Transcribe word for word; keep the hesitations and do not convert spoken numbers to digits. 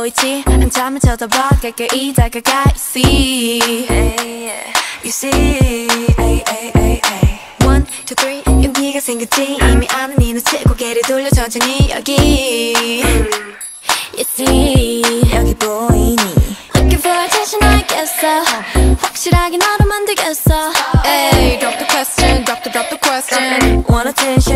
보이지 한참을 쳐다봐 가까이 다가가 You see You see ay, ay, ay, ay. One, two, three 용기가 생겼지 이미 아는 이 눈치 고개를 돌려 천천히 여기 You see 여기 보이니 Looking for attention 알겠어 확실하게 너로 만들겠어 Ay, drop the question, drop the, drop the question Want attention